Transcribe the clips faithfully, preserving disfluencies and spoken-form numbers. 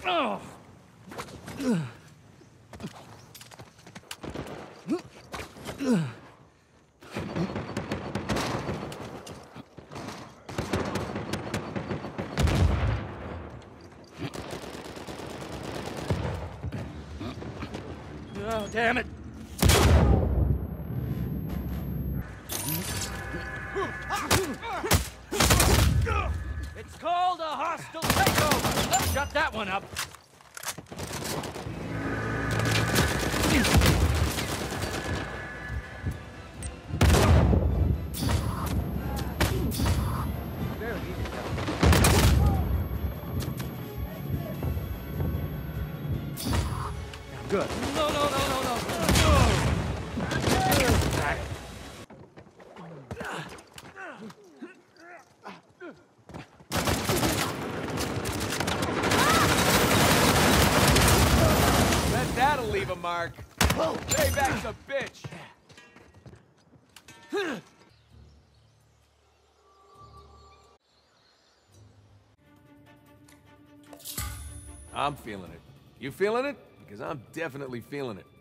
Oh. Oh, damn it. It's called a hostile takeover. Shut that one up. Good. No, no, no, no, no. Bet that'll leave a mark. Payback's a bitch. I'm feeling it. You feeling it? Because I'm definitely feeling it.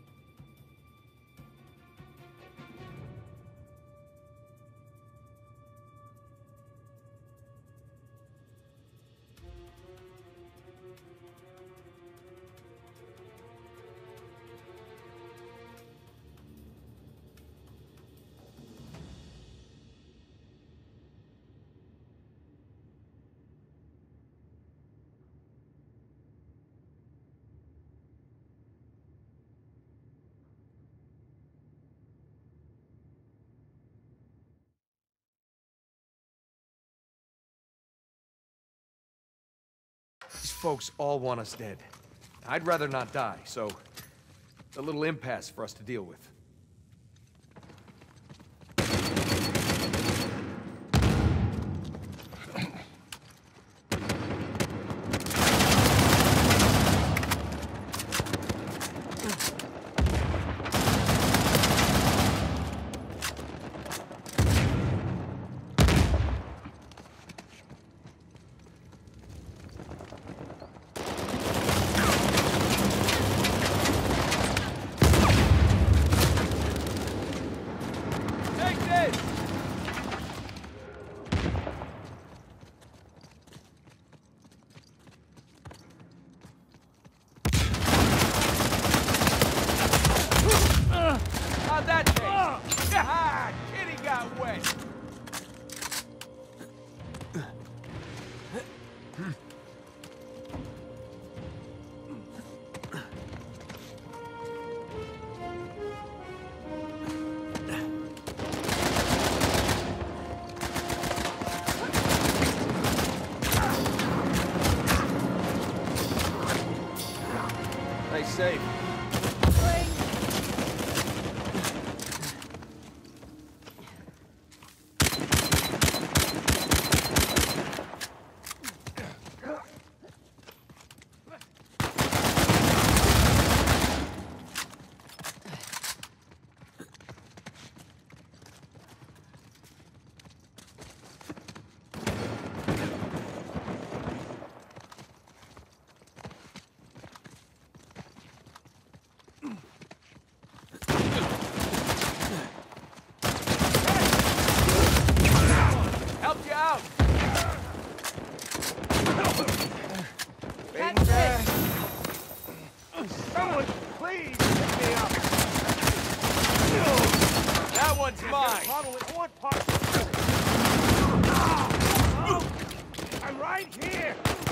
These folks all want us dead. I'd rather not die, so a little impasse for us to deal with. Safe. Someone, please pick me up. That one's mine. Probably one part. I'm right here.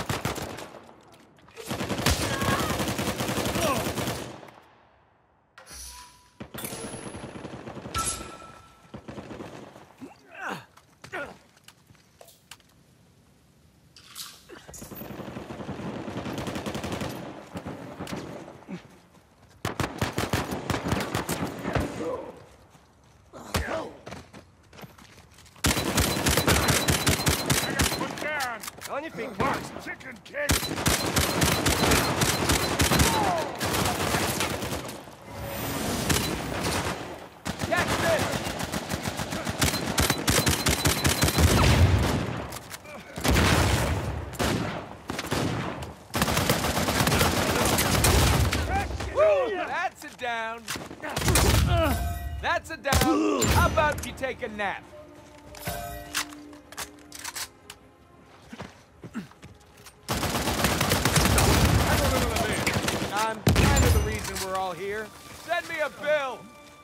On your feet, Mark's chicken kid! Catch this! That's a down. How about you take a nap? I'm kind of the reason we're all here. Send me a bill.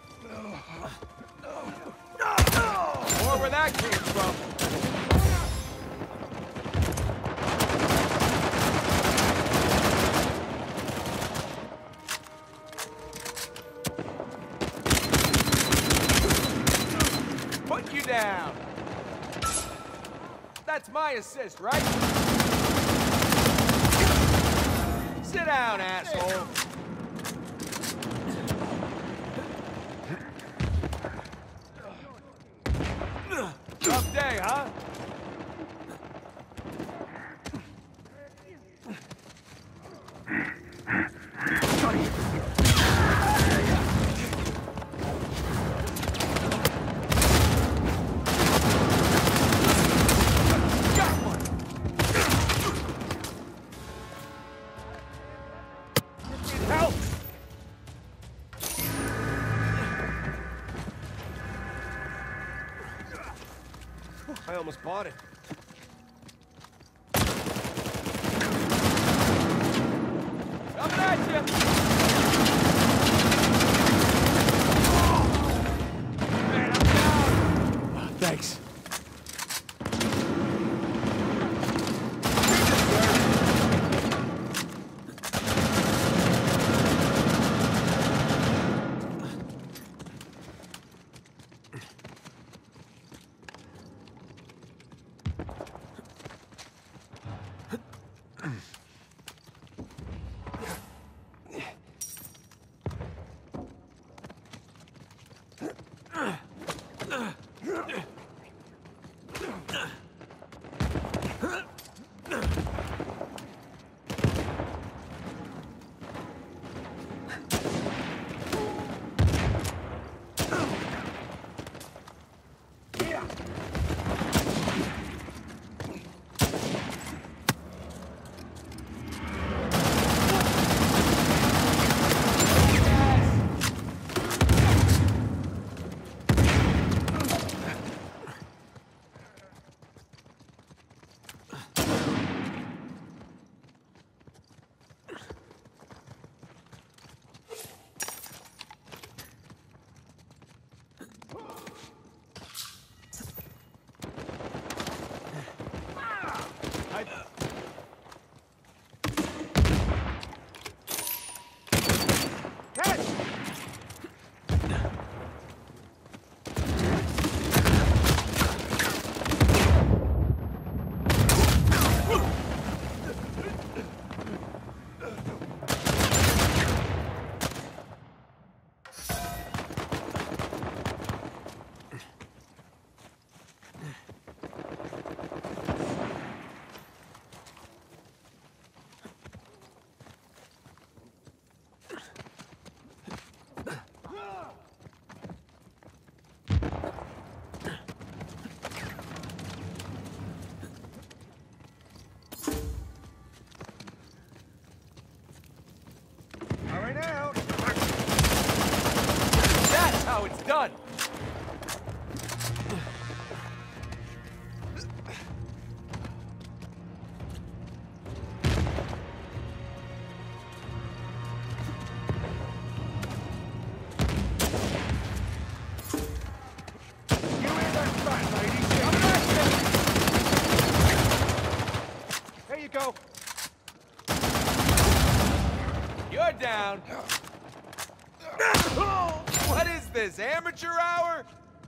Or where that came from. Put you down. That's my assist, right? Sit down, asshole. Tough day, huh? I almost bought it. Coming at you! Man, I'm down! Oh, thanks. How it's done. There you go. You're down. What is this, amateur hour?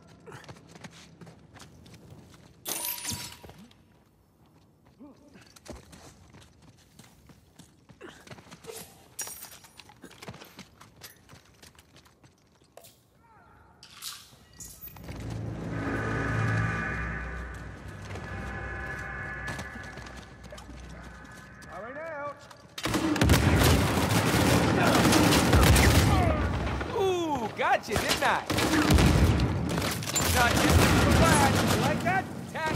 Got you, didn't I? Not just for that. Like that? Tack.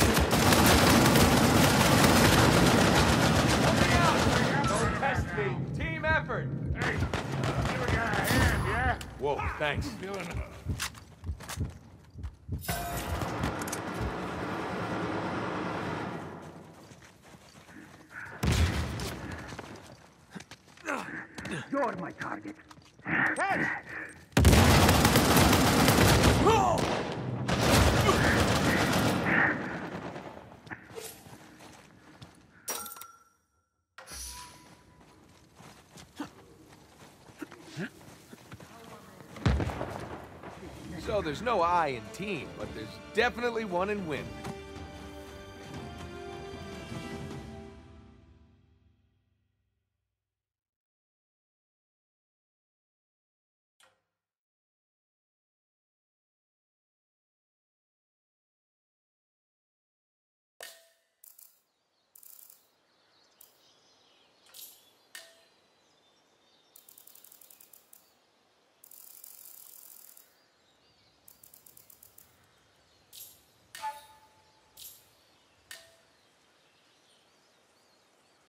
Help me out. Don't test me. Team effort. Hey, give a guy a hand, yeah? Whoa, thanks. Feeling You're my target. Hey! So there's no I in team, but there's definitely one in win.